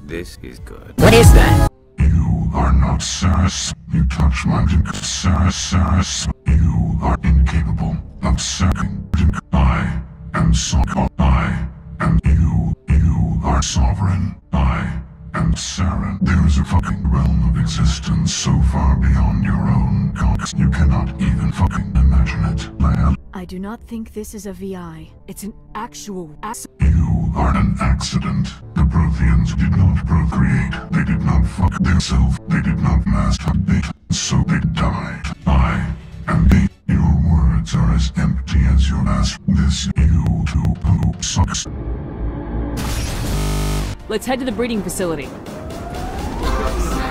This is good. What is that? You are not Saris. You touch my dick, Saris. You are incapable of sucking dick. I am I am you. You are sovereign. I am Saren. There's a fucking realm of existence so far beyond your own cocks. You cannot even fucking imagine it, Leia. I do not think this is a VI. It's an actual You are an accident. The Protheans did not procreate. They did not fuck themselves. They did not masturbate. So they died. I am me. Your words are as empty as your ass. This you too poo sucks. Let's head to the breeding facility.